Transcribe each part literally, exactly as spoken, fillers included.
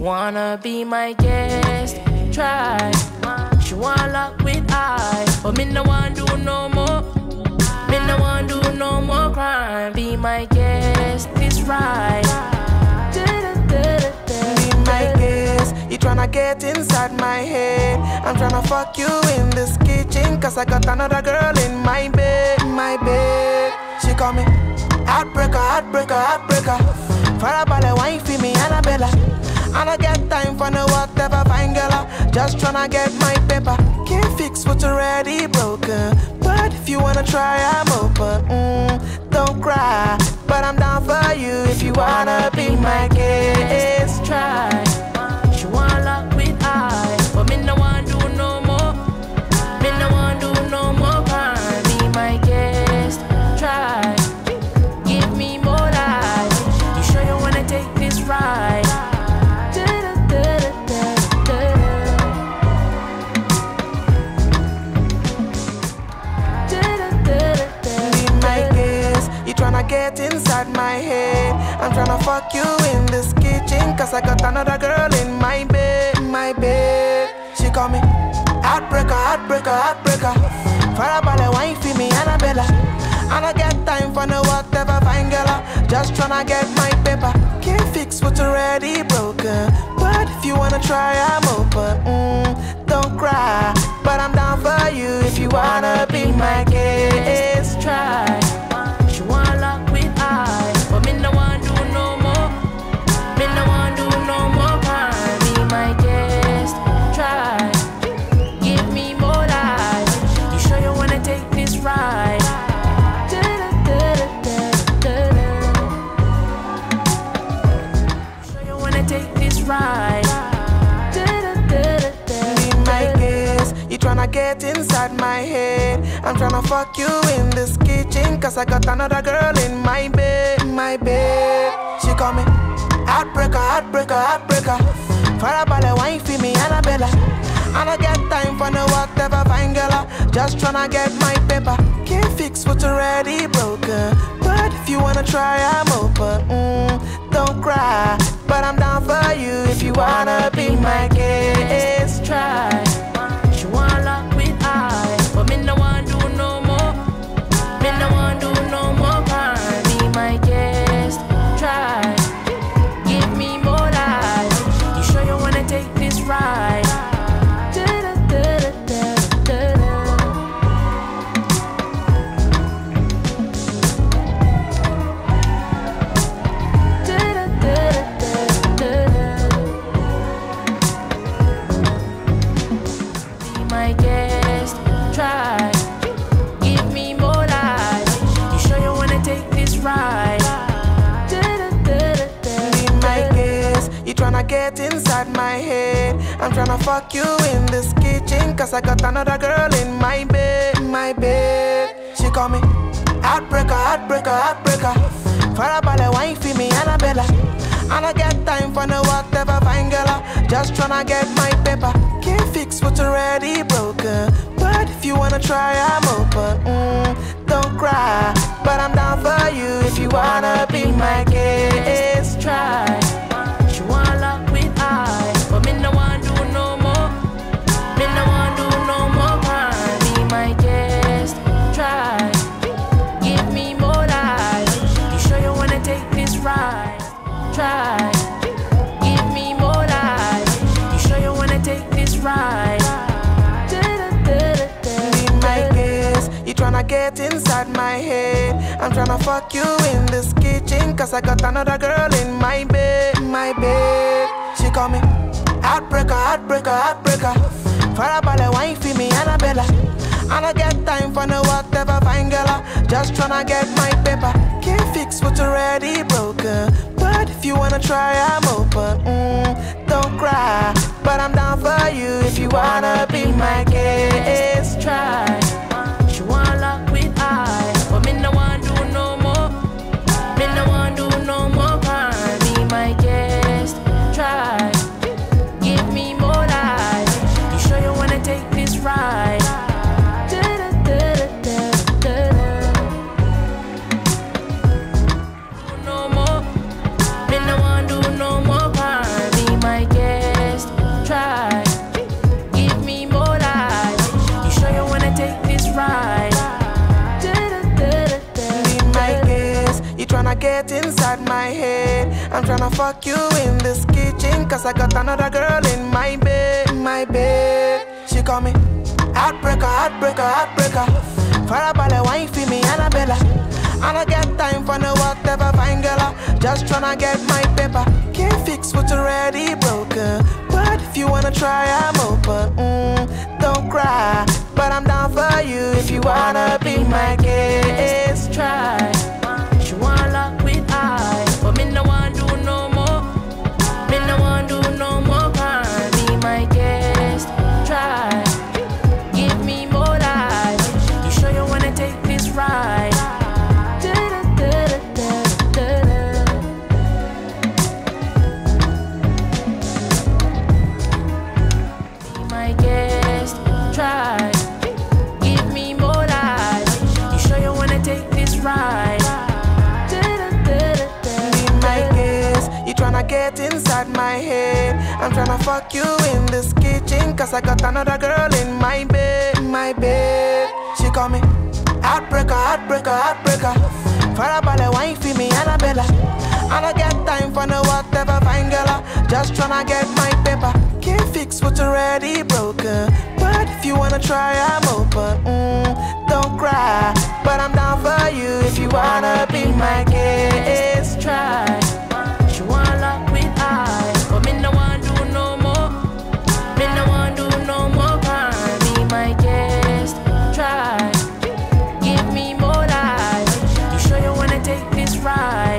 wanna be my guest, try. She wanna lock with I, but me no want do no more. Me no want do no more crime. Be my guest, this right. Be my guest, you tryna get inside my head. I'm tryna fuck you in this kitchen, cause I got another girl in my bed, my bed. She call me heartbreaker, heartbreaker, heartbreaker. Farabale wine for me, Annabella. I don't get time for no whatever fine girl. Just tryna get my paper. Can't fix what's already broken, but if you wanna try, I'm open. Mm, don't cry, but I'm down for you if you wanna be my guest. Try. She wanna lock with I, but me no want do no more. Me no want do no more crime. Be my guest. Try. Give me more life. You sure you wanna take this ride? Tryna get inside my head. I'm tryna fuck you in this kitchen, cause I got another girl in my bed, my bed. She call me heartbreaker, heartbreaker, heartbreaker. Farabale wine for me, Annabella. I don't get time for no whatever fine girl. Just tryna get my paper. Can't fix what's already broken, but if you wanna try, I'm open. Mm, don't cry, but I'm down for you if you wanna be my guest. Try. She wanna lock with I, but me no want do no more. Me no want do no more crime. Be my guest, try. Give me more life. You sure you wanna take this ride? Sure you wanna take this ride? Be my guest, you tryna get inside my head. I'm tryna fuck you in this kitchen, cause I got another girl in my bed, my bed. She call me heartbreaker, heartbreaker, heartbreaker. Farabale wine for me, Annabella. I don't get time for no whatever fine girl. Just tryna get my paper. Can't fix what's already broken, but if you wanna try, I'm open. Mm, don't cry, but I'm down for you if you wanna be my guest. Try. She wanna lock with I, but me no want do no more. Me no want do no more crime. Be my guest. Try. Give me more life. You sure you wanna take this ride? Tryna get inside my head. I'm tryna fuck you in this kitchen, cause I got another girl in my bed, my bed. She call me heartbreaker, heartbreaker, heartbreaker. Farabale wine for me, Annabella. I don't get time for no whatever fine girl. Just tryna get my paper. Can't fix what's already broken, but if you wanna try, I'm open. Mm, don't cry, but I'm down for you if you wanna be my guest. Try. She wanna lock with I, but me no want do no more. Me no want do no more crime. Be my guest, try. Give me more life. You sure you wanna take this ride? Try. Give me more life. You sure you wanna take this ride? Be my guest, you tryna get inside my head. I'm tryna fuck you in this kitchen, cause I got another girl in my bed, my bed. She call me heartbreaker, heartbreaker, heartbreaker. Farabale wine for me, Annabella. I don't get time for no whatever fine girl. Just tryna get my paper. Can't fix what's already broken, but if you wanna try, I'm open. Mm, don't cry, but I'm down for you if you wanna be my guest. Try. She wanna lock with I, but me no want do no more. Me no want do no more crime. Be my guest. Try. Give me more life. You sure you wanna take this ride? No more. Me no want do no more crime. Be my guest. get inside my head. I'm tryna fuck you in this kitchen, cause I got another girl in my bed, my bed. She call me heartbreaker, heartbreaker, heartbreaker. Farabale wine for me, Annabella. I don't get time for no whatever fine girl. Just tryna get my paper. Can't fix what's already broken, but if you wanna try, I'm open. mm, Don't cry, but I'm down for you if you wanna be my guest. Try. She wanna lock with I, but me no want do no more. Me no want do no more crime. Be my guest. Try. Give me more life. You sure you wanna take this ride? Be my guest. Try. Give me more life. You sure you wanna take this ride? Tryna get inside my head. I'm tryna fuck you in this kitchen, cause I got another girl in my bed, my bed. She call me heartbreaker, heartbreaker, heartbreaker. Farabale wine for me, Annabella. I don't get time for no whatever fine girl. Just tryna get my paper. Can't fix what's already broken, but if you wanna try, I'm open. mm, Don't cry, but I'm down for you if you wanna be my guest. Try. She wanna lock with I, but me no want do no more. Me no want do no more crime. Be my guest. Try. Give me more life. You sure you wanna take this ride?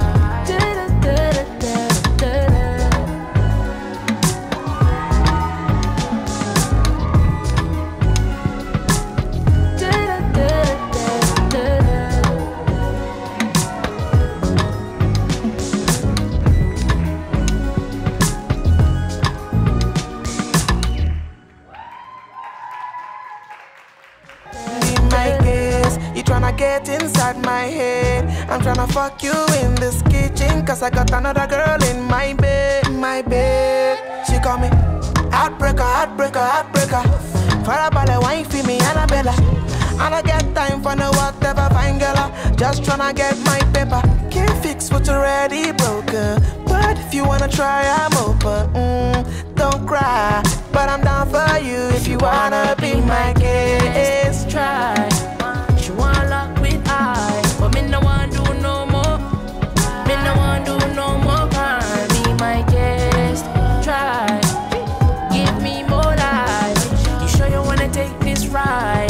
Get inside my head. I'm tryna fuck you in this kitchen, cause I got another girl in my bed, my bed. She call me heartbreaker, heartbreaker, heartbreaker. Farabale wine for me, Annabella. I don't get time for no whatever fine girl. Just tryna get my paper. Can't fix what's already broken, but if you wanna try, I'm open. mm, Don't cry, but I'm down for you if you wanna be my guest. Try. She wanna lock with I, but me no want do no more. Me no want do no more crime. Be my guest. Try. Give me more life. You sure you wanna take this ride?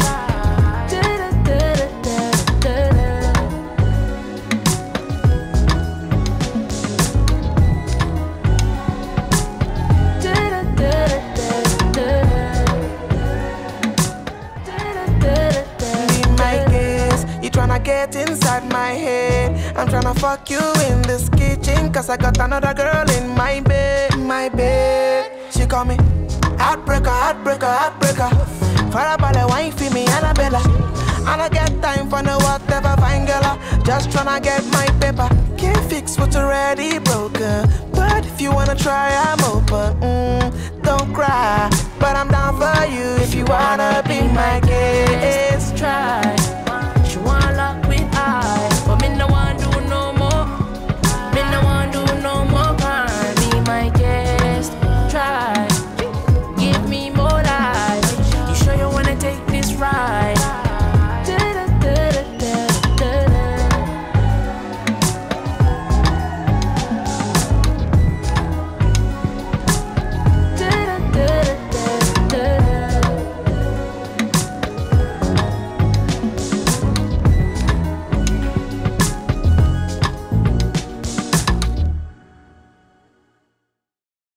Tryna get inside my head. I'm tryna fuck you in this kitchen, cause I got another girl in my bed, my bed. She call me heartbreaker, heartbreaker, heartbreaker. Farabale wine for me, Annabella. I don't get time for no whatever fine girl. Just tryna get my paper. Can't fix what's already broken, but if you wanna try, I'm open. mm, Don't cry, but I'm down for you if you wanna be my guest. Try.